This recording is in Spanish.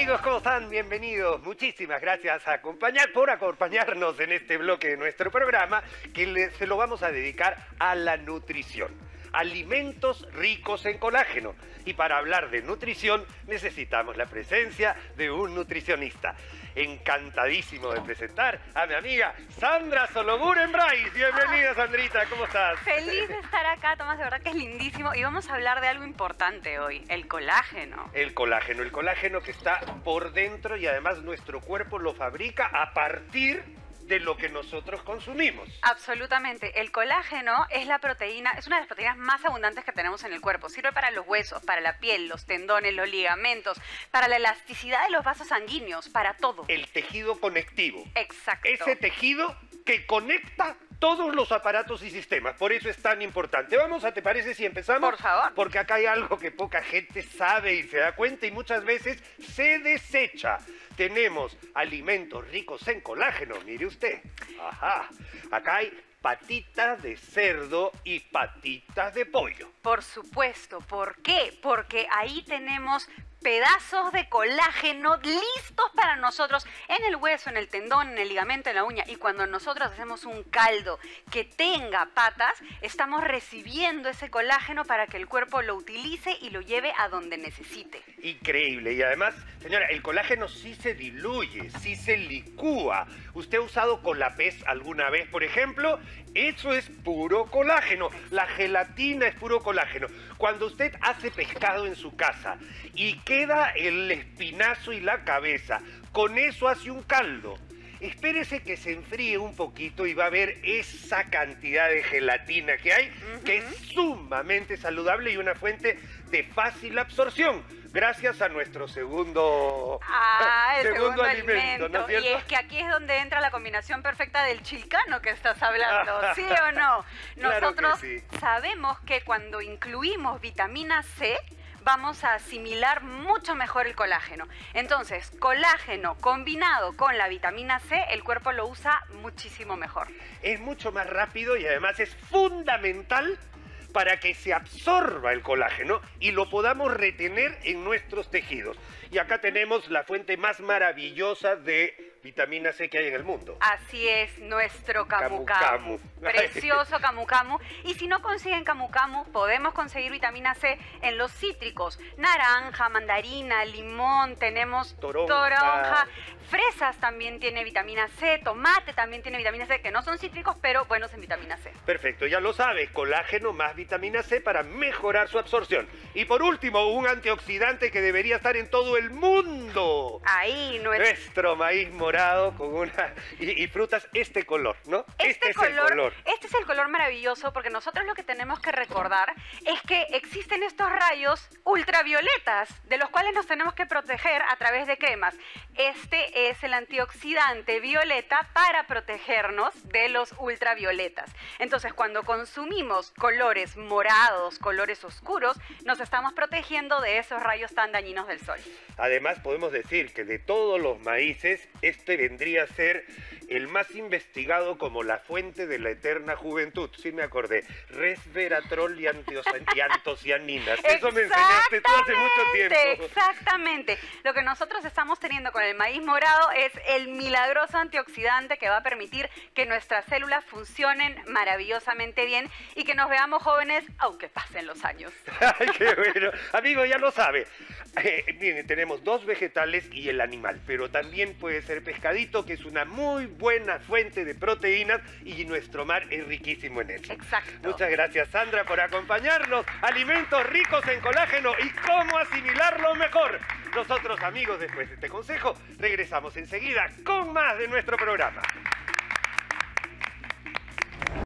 amigos? ¿Cómo están? Bienvenidos. Muchísimas gracias por acompañarnos en este bloque de nuestro programa se lo vamos a dedicar a la nutrición. Alimentos ricos en colágeno. Y para hablar de nutrición necesitamos la presencia de un nutricionista. Encantadísimo de presentar a mi amiga Sandra Solomuren Brais. Bienvenida, Sandrita, ¿cómo estás? Feliz de estar acá, Tomás, de verdad que es lindísimo. Y vamos a hablar de algo importante hoy, el colágeno. El colágeno que está por dentro y además nuestro cuerpo lo fabrica a partir de lo que nosotros consumimos. Absolutamente. El colágeno es la proteína, es una de las proteínas más abundantes que tenemos en el cuerpo. Sirve para los huesos, para la piel, los tendones, los ligamentos, para la elasticidad de los vasos sanguíneos, para todo. El tejido conectivo. Exacto. Ese tejido que conecta todos los aparatos y sistemas. Por eso es tan importante. ¿te parece si empezamos? Por favor. Porque acá hay algo que poca gente sabe y se da cuenta y muchas veces se desecha. Tenemos alimentos ricos en colágeno, mire usted. Ajá. Acá hay patitas de cerdo y patitas de pollo. Por supuesto. ¿Por qué? Porque ahí tenemos pedazos de colágeno listos para nosotros en el hueso, en el tendón, en el ligamento, en la uña. Y cuando nosotros hacemos un caldo que tenga patas, estamos recibiendo ese colágeno para que el cuerpo lo utilice y lo lleve a donde necesite. Increíble. Y además, señora, el colágeno sí se diluye, sí se licúa. ¿Usted ha usado Colapés alguna vez, por ejemplo? Eso es puro colágeno. La gelatina es puro colágeno. Cuando usted hace pescado en su casa y queda el espinazo y la cabeza, con eso hace un caldo. Espérese que se enfríe un poquito y va a ver esa cantidad de gelatina que hay, que es sumamente saludable y una fuente de fácil absorción, gracias a nuestro segundo alimento, ¿no es cierto? Y es que aquí es donde entra la combinación perfecta del chilcano que estás hablando, ¿sí o no? Nosotros sabemos que cuando incluimos vitamina C, vamos a asimilar mucho mejor el colágeno. Entonces, colágeno combinado con la vitamina C, el cuerpo lo usa muchísimo mejor. Es mucho más rápido y además es fundamental para que se absorba el colágeno y lo podamos retener en nuestros tejidos. Y acá tenemos la fuente más maravillosa de vitamina C que hay en el mundo. Así es, nuestro camu camu. camu. Precioso camu camu. Y si no consiguen camu camu, podemos conseguir vitamina C en los cítricos. Naranja, mandarina, limón, tenemos toronja. Fresas también tiene vitamina C, tomate también tiene vitamina C, que no son cítricos, pero buenos en vitamina C. Perfecto, ya lo sabe, colágeno más vitamina C para mejorar su absorción. Y por último, un antioxidante que debería estar en todo el mundo. Ahí, nuestro maíz morado con y frutas, este color, ¿no? Este es el color. Este es el color maravilloso, porque nosotros lo que tenemos que recordar es que existen estos rayos ultravioletas, de los cuales nos tenemos que proteger a través de cremas. Este es el antioxidante violeta para protegernos de los ultravioletas. Entonces, cuando consumimos colores morados, colores oscuros, nos estamos protegiendo de esos rayos tan dañinos del sol. Además, podemos decir que de todos los maíces, este vendría a ser el más investigado como la fuente de la eterna juventud. Sí me acordé. Resveratrol y antocianinas. Eso me enseñaste tú hace mucho tiempo. Exactamente. Lo que nosotros estamos teniendo con el maíz morado es el milagroso antioxidante que va a permitir que nuestras células funcionen maravillosamente bien y que nos veamos jóvenes aunque pasen los años. ¡Ay, qué bueno! Amigo, ya lo sabe. Miren, tenemos dos vegetales y el animal, pero también puede ser pescadito, que es una muy buena fuente de proteínas y nuestro mar es riquísimo en eso. Exacto. Muchas gracias, Sandra, por acompañarnos. Alimentos ricos en colágeno y cómo asimilarlo mejor. Nosotros, amigos, después de este consejo, regresamos enseguida con más de nuestro programa.